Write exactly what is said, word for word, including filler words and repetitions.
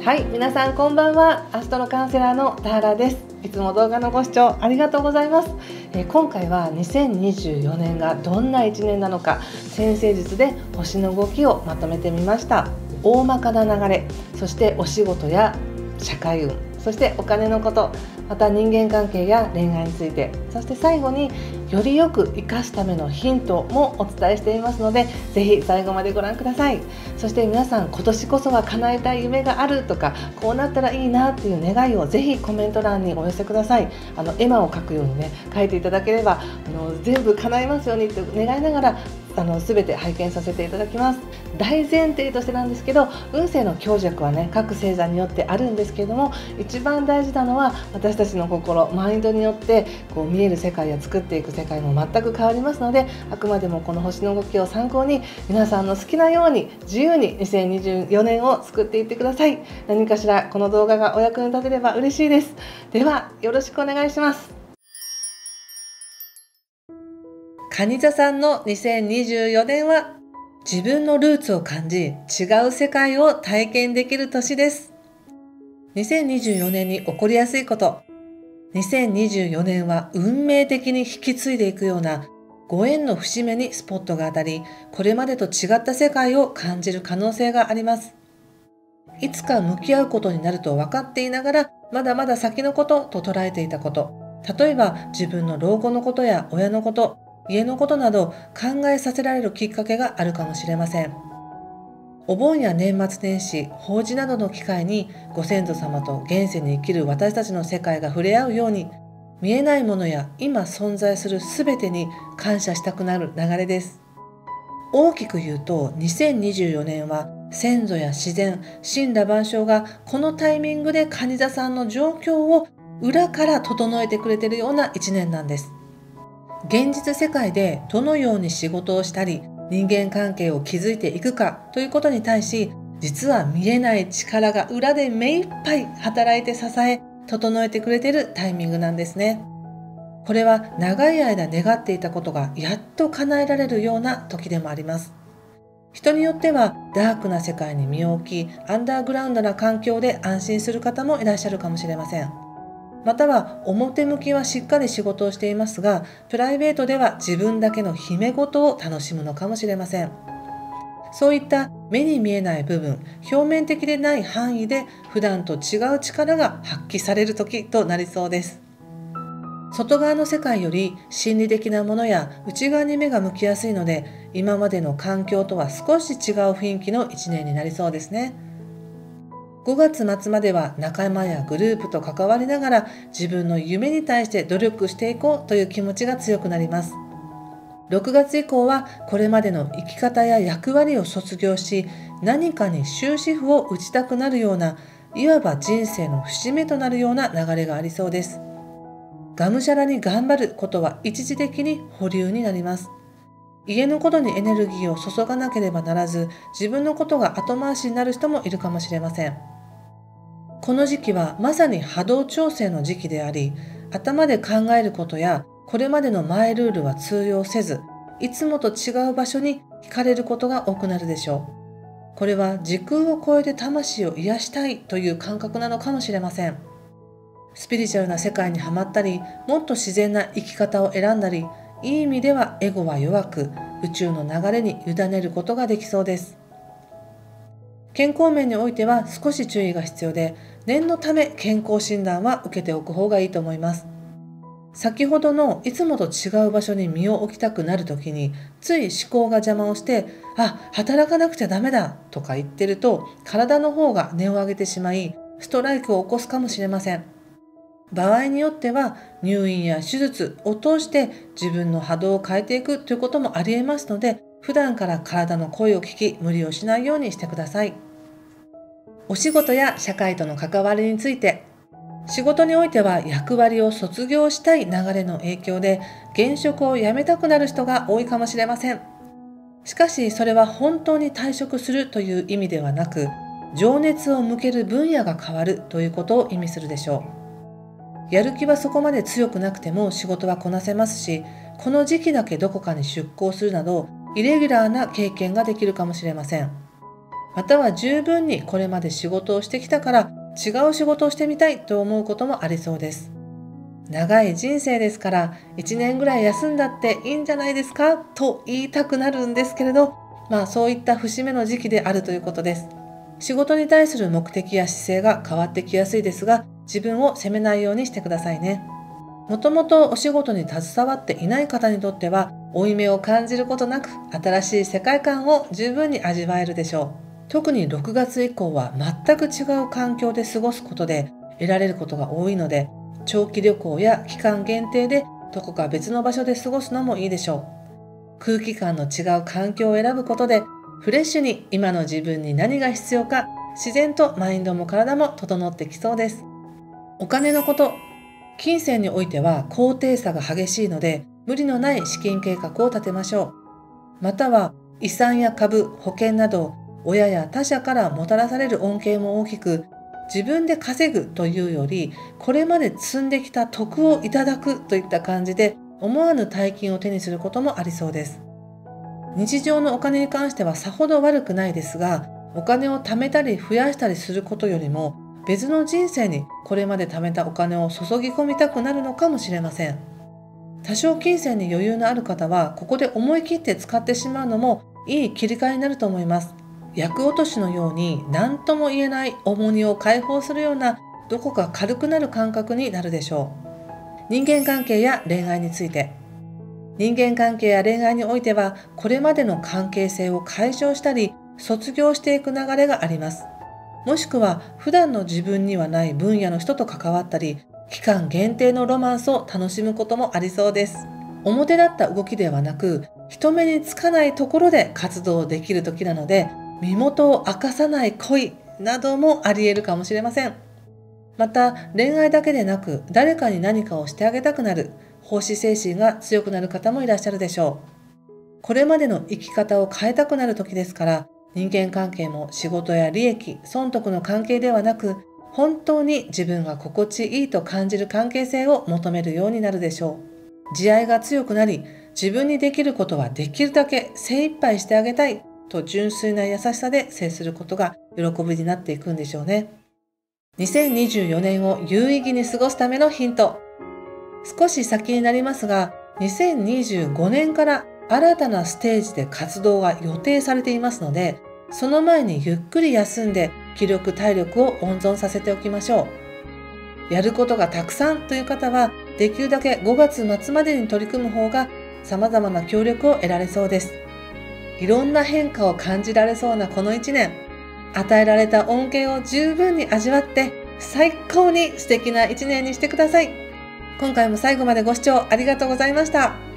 はい、皆さんこんばんは。アストロカウンセラーの田原です。いつも動画のご視聴ありがとうございます。えー、今回はにせんにじゅうよねんがどんないちねんなのか、占星術で星の動きをまとめてみました。大まかな流れ、そしてお仕事や社会運、そしてお金のこと、また人間関係や恋愛について、そして最後によりよく生かすためのヒントもお伝えしていますので、ぜひ最後までご覧ください。そして皆さん、今年こそは叶えたい夢があるとか、こうなったらいいなっていう願いをぜひコメント欄にお寄せください。あの絵馬を描くようにね、書いていただければあの全部叶いますようにと願いながらあの全て拝見させていただきます。大前提としてなんですけど、運勢の強弱はね、各星座によってあるんですけれども、一番大事なのは私たちの心、マインドによってこう見える世界や作っていく世界も全く変わりますので、あくまでもこの星の動きを参考に、皆さんの好きなように自由ににせんにじゅうよねんを作っていってください。何かしらこの動画がお役に立てれば嬉しいです。ではよろしくお願いします。蟹座さんのにせんにじゅうよねんは、自分のルーツを感じ、違う世界を体験できる年です。にせんにじゅうよねんに起こりやすいこと。にせんにじゅうよねんは運命的に引き継いでいくようなご縁の節目にスポットが当たり、これまでと違った世界を感じる可能性があります。いつか向き合うことになると分かっていながら、まだまだ先のことと捉えていたこと。例えば自分の老後のことや親のこと、家のことなど考えさせられるきっかけがあるかもしれません。お盆や年末年始、法事などの機会にご先祖様と現世に生きる私たちの世界が触れ合うように、見えないものや今存在するすべてに感謝したくなる流れです。大きく言うと、にせんにじゅうよねんは先祖や自然、神羅万象がこのタイミングで蟹座さんの状況を裏から整えてくれているようないちねんなんです。現実世界でどのように仕事をしたり人間関係を築いていくかということに対し、実は見えない力が裏で目いっぱい働いて支え整えてくれているタイミングなんですね。これは長い間願っていたことがやっと叶えられるような時でもあります。人によってはダークな世界に身を置き、アンダーグラウンドな環境で安心する方もいらっしゃるかもしれません。または表向きはしっかり仕事をしていますが、プライベートでは自分だけの秘め事を楽しむのかもしれません。そういった目に見えない部分、表面的でない範囲で普段と違う力が発揮される時となりそうです。外側の世界より心理的なものや内側に目が向きやすいので、今までの環境とは少し違う雰囲気のいちねんになりそうですね。ごがつ末までは仲間やグループと関わりながら自分の夢に対して努力していこうという気持ちが強くなります。ろくがつ以降はこれまでの生き方や役割を卒業し、何かに終止符を打ちたくなるような、いわば人生の節目となるような流れがありそうです。がむしゃらに頑張ることは一時的に保留になります。家のことにエネルギーを注がなければならず、自分のことが後回しになる人もいるかもしれません。この時期はまさに波動調整の時期であり、頭で考えることやこれまでのマイルールは通用せず、いつもと違う場所に惹かれることが多くなるでしょう。これは時空を超えて魂を癒したいという感覚なのかもしれません。スピリチュアルな世界にはまったり、もっと自然な生き方を選んだり、いい意味ではエゴは弱く、宇宙の流れに委ねることができそうです。健康面においては少し注意が必要で、念のため健康診断は受けておく方がいいと思います。先ほどのいつもと違う場所に身を置きたくなるときに、つい思考が邪魔をして、あ、働かなくちゃダメだとか言ってると、体の方が音を上げてしまい、ストライクを起こすかもしれません。場合によっては入院や手術を通して自分の波動を変えていくということもありえますので、普段から体の声を聞き、無理をしないようにしてください。お仕事や社会との関わりについて、仕事においては役割を卒業したい流れの影響で現職を辞めたくなる人が多いかもしれません。しかしそれは本当に退職するという意味ではなく、情熱を向ける分野が変わるということを意味するでしょう。やる気はそこまで強くなくても仕事はこなせますし、この時期だけどこかに出向するなどイレギュラーな経験ができるかもしれません。 または十分にこれまで仕事をしてきたから違う仕事をしてみたいと思うこともありそうです。長い人生ですからいちねんぐらい休んだっていいんじゃないですかと言いたくなるんですけれど、まあそういった節目の時期であるということです。仕事に対する目的や姿勢が変わってきやすいですが、自分を責めないようにしてくださいね。もともとお仕事に携わっていない方にとっては負い目を感じることなく新しい世界観を十分に味わえるでしょう。特にろくがつ以降は全く違う環境で過ごすことで得られることが多いので、長期旅行や期間限定でどこか別の場所で過ごすのもいいでしょう。空気感の違う環境を選ぶことでフレッシュに今の自分に何が必要か自然とマインドも体も整ってきそうです。お金のこと、金銭においては高低差が激しいので無理のない資金計画を立てましょう。または遺産や株、保険など親や他者からもたらされる恩恵も大きく、自分で稼ぐというよりこれまで積んできた徳をいただくといった感じで思わぬ大金を手にすることもありそうです。日常のお金に関してはさほど悪くないですが、お金を貯めたり増やしたりすることよりも別の人生にこれまで貯めたお金を注ぎ込みたくなるのかもしれません。多少金銭に余裕のある方はここで思い切って使ってしまうのもいい切り替えになると思います。厄落としのように何とも言えない重荷を解放するようなどこか軽くなる感覚になるでしょう。人間関係や恋愛について、人間関係や恋愛においてはこれまでの関係性を解消したり卒業していく流れがあります。もしくは普段の自分にはない分野の人と関わったり期間限定のロマンスを楽しむこともありそうです。表立った動きではなく人目につかないところで活動できる時なので、身元を明かさない恋などもあり得るかもしれません。また恋愛だけでなく誰かに何かをしてあげたくなる奉仕精神が強くなる方もいらっしゃるでしょう。これまでの生き方を変えたくなる時ですから、人間関係も仕事や利益、損得の関係ではなく本当に自分が心地いいと感じる関係性を求めるようになるでしょう。慈愛が強くなり、自分にできることはできるだけ精一杯してあげたいと純粋な優しさで接することが喜びになっていくんでしょうね。にせんにじゅうよねんを有意義に過ごすためのヒント。少し先になりますが、にせんにじゅうごねんから新たなステージで活動が予定されていますので、その前にゆっくり休んで気力体力を温存させておきましょう。やることがたくさんという方は、できるだけごがつまつまでに取り組む方が様々な協力を得られそうです。いろんな変化を感じられそうなこのいちねん、与えられた恩恵を十分に味わって最高に素敵ないちねんにしてください。今回も最後までご視聴ありがとうございました。